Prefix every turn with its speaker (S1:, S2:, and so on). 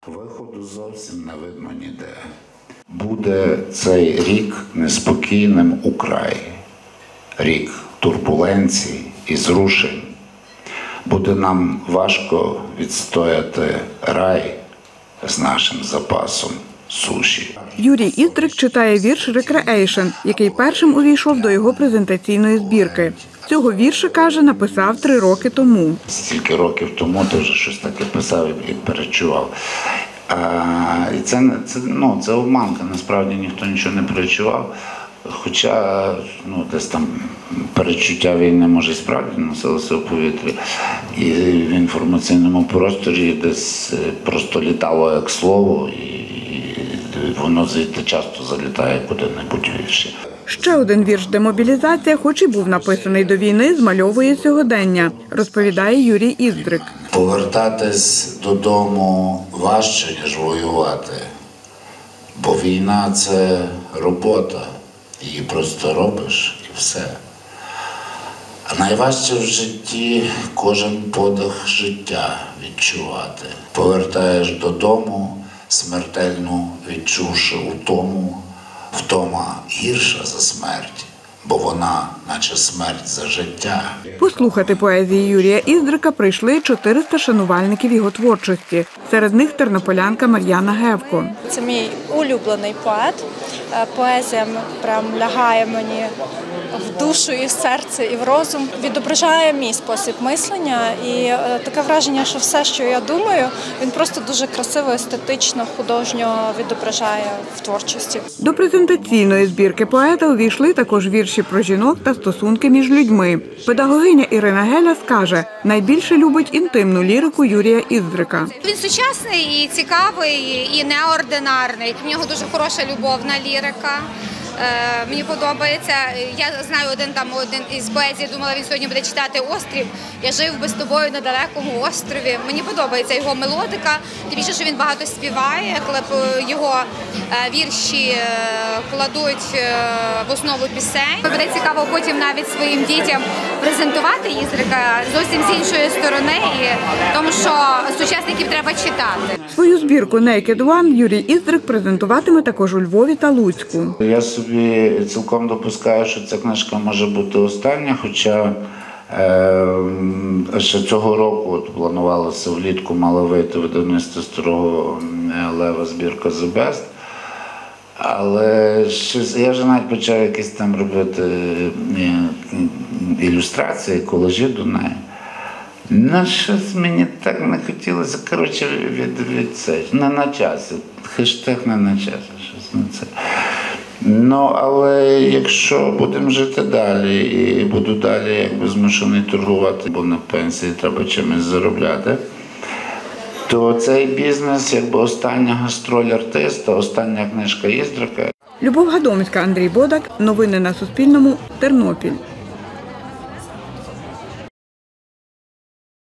S1: Виходу зовсім не видно ніде. Буде цей рік неспокійним у краї. Рік турбуленцій і зрушень. Буде нам важко відстояти рай з нашим запасом суші.
S2: Юрій Іздрик читає вірш «Рекреейшн», який першим увійшов до його презентаційної збірки. Цього вірша, каже, написав 3 роки тому.
S1: Стільки років тому теж щось таке писав і перечував. І це обманка, насправді ніхто нічого не перечував. Хоча десь там перечуття війни, може, справді носилося у повітрі. І в інформаційному просторі десь просто літало як слово, і воно звідти часто залітає куди-небудь вірші.
S2: Ще один вірш «Демобілізація», хоч і був написаний до війни, змальовує сьогодення, розповідає Юрій Іздрик.
S1: Повертатись додому важче, ніж воювати, бо війна – це робота, її просто робиш і все. А найважче в житті кожен подих життя відчувати. Повертаєш додому, смертельно відчувши утому, втома гірша за смерть, бо вона, наче смерть за життя.
S2: Послухати поезії Юрія Іздрика прийшли 400 шанувальників його творчості. Серед них тернополянка Мар'яна Гевко.
S3: Це мій улюблений поет. Поезія прям лягає мені в душу, і в серце, і в розум. Відображає мій спосіб мислення. І таке враження, що все, що я думаю, він просто дуже красиво, естетично, художньо відображає в творчості.
S2: До презентаційної збірки поета увійшли також вірші про жінок та стосунки між людьми. Педагогиня Ірина Геля скаже, найбільше любить інтимну лірику Юрія Іздрика.
S4: Він сучасний і цікавий, і неординарний. В нього дуже хороша любовна лірика. Мені подобається. Я знаю один із поезій, думала, він сьогодні буде читати «Острів». Я жив би з тобою на далекому острові. Мені подобається його мелодика, тим більше, що він багато співає, коли його вірші кладуть в основу пісень. Буде цікаво потім навіть своїм дітям презентувати Іздрика зовсім з іншої сторони, тому що сучасників треба читати.
S2: Свою збірку «Naked One» Юрій Іздрик презентуватиме також у Львові та Луцьку.
S1: Я собі цілком допускаю, що ця книжка може бути остання, хоча ще цього року планувалося влітку, мало вийти видавництво Старого Лева збірка «The Best». Але я вже навіть почав якісь там робити ілюстрації, колажі до неї. Щось мені так не хотілося, коротше, не на часі, хештег не на часі, щось на це. Але якщо будемо жити далі і буду далі змушений торгувати, бо на пенсії треба чимось заробляти, то цей бізнес остання гастроль артиста, остання книжка Іздрика.
S2: Любов Гадомська, Андрій Бодак. Новини на Суспільному. Тернопіль.